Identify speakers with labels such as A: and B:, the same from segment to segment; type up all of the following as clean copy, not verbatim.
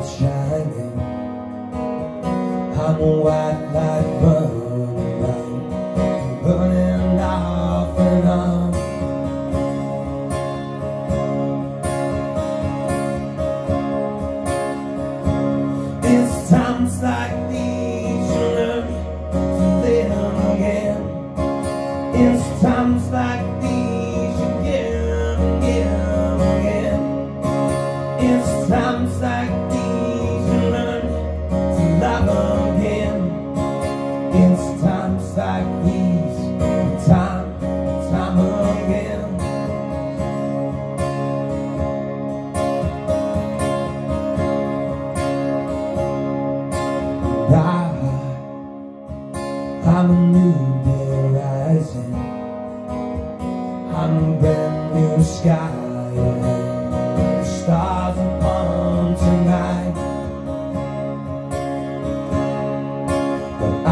A: light shining. I'm a white light burning bright, burning off and on. It's times like these you learn to live again. It's times like these you give and give again. It's times like these you learn to love again. It's times like these, time again. I'm a new day rising. I'm a brand new sky ahead. The stars are on tonight. But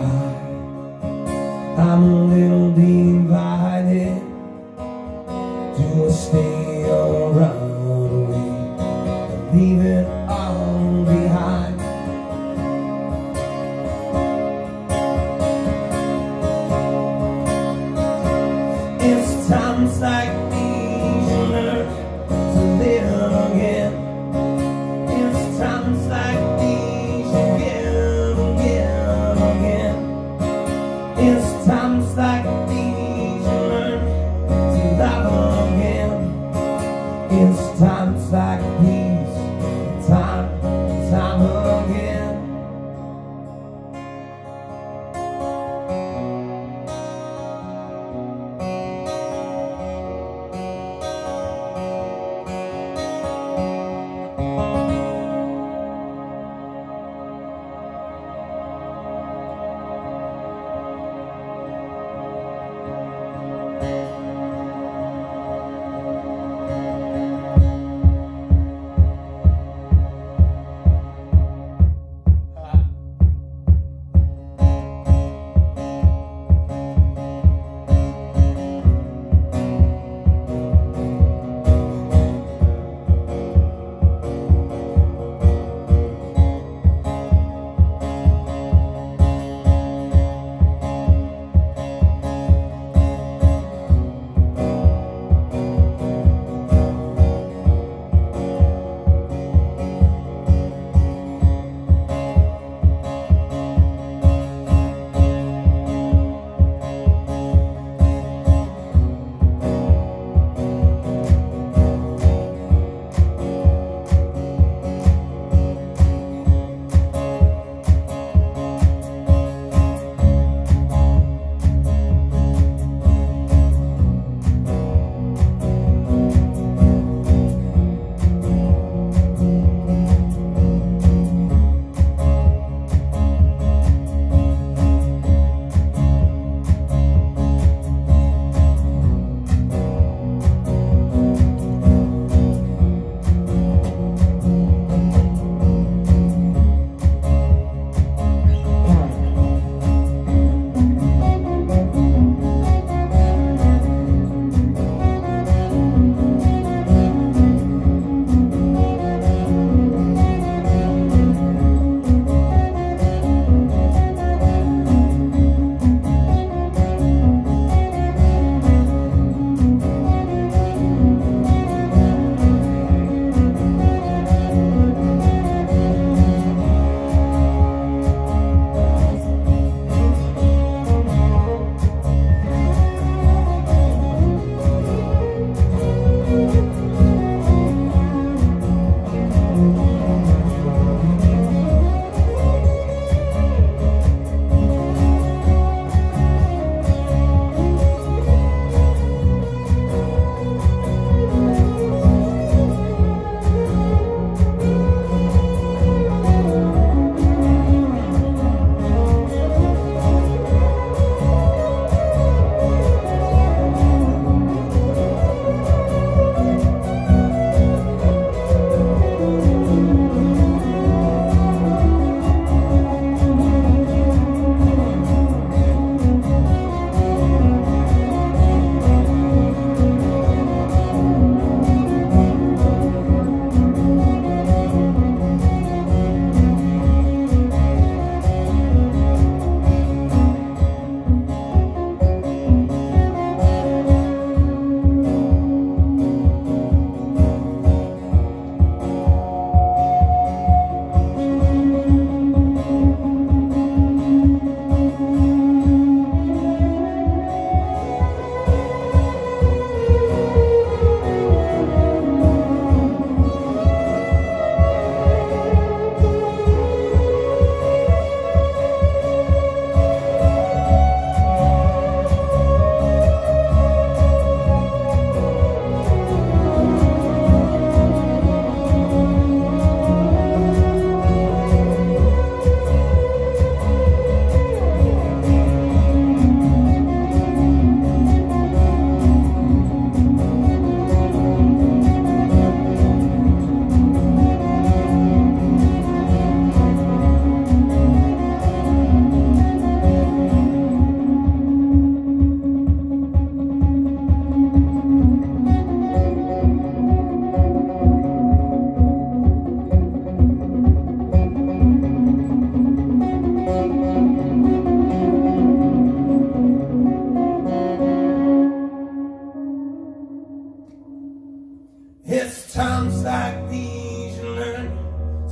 A: I'm a little divided. Do I stay or run away and leave it all behind?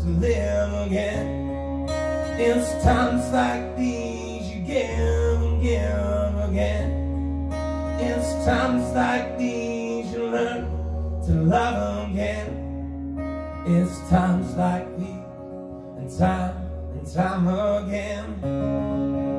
A: live again. It's times like these you give and give again. It's times like these you learn to love again. It's times like these and time again.